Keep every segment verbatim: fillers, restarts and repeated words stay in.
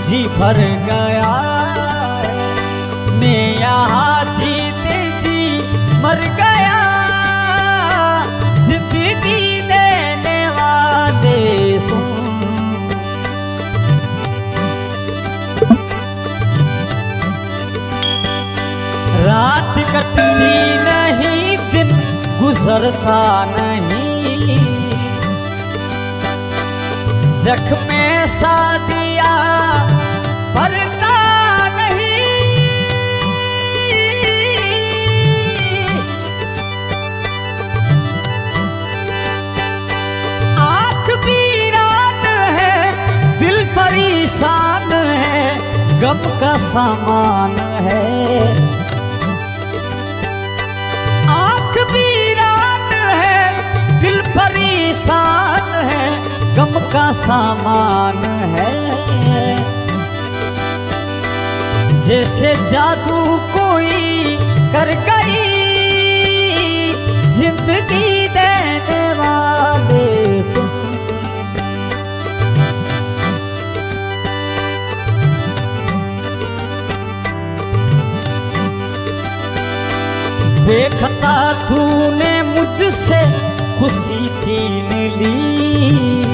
जी भर गया मैं यहाँ जीते जी मर गया जिंदगी देने वाले सुन। रात कटती नहीं दिन गुजरता नहीं जख्म सा दिया भरता नहीं आँख वीरान है दिल परेशान है गम का सामान है आँख वीरान है दिल परेशान है गम का सामान है जैसे जादू कोई कर गई जिंदगी देने वाले सुन। देखता तूने मुझसे खुशी छीन ली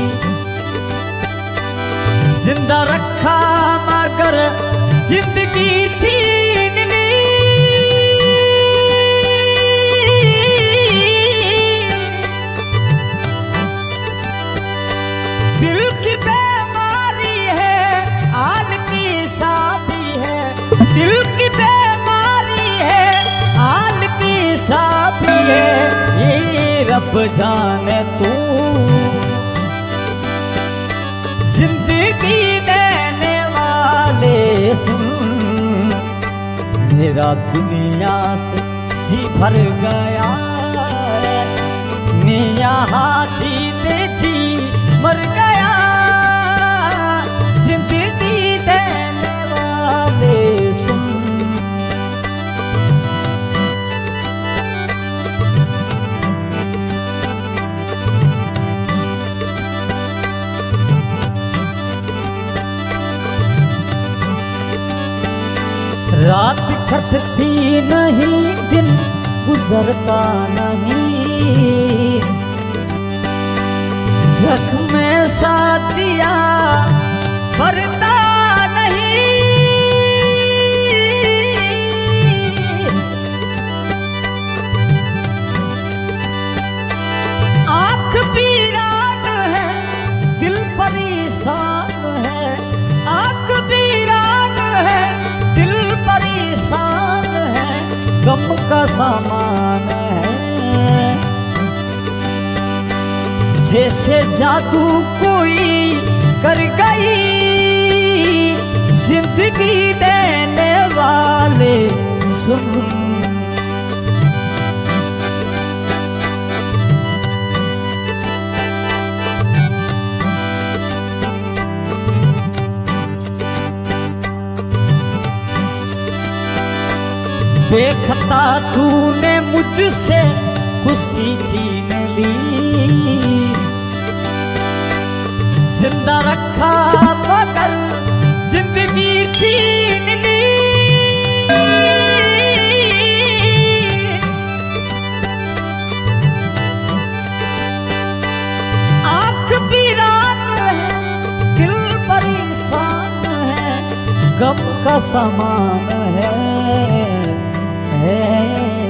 जिंदा रखा मगर जिंदगी छीन ली दिल की बीमारी है हाल की शादी है दिल की बीमारी है हाल की शादी है ये रब जाने तू जिंदगी देने वाले सुन। मेरा दुनिया से जी भर गया मैं यहाँ जीते जी मर गया जिंदगी देने वाले सुन। रात कटती नहीं दिन गुजरता नहीं जख्म सा दिया भरता नहीं आँख वीरान है दिल परेशान है आँख वीरान है परेशान है गम का सामान है जैसे जादू कोई कर गई जिंदगी देने वाले सुन। देखता तूने मुझसे खुशी छीन ली जिंदा रखा मगर जिंदगी छीन ली आँख वीरान है दिल परेशान है गम का सामान है है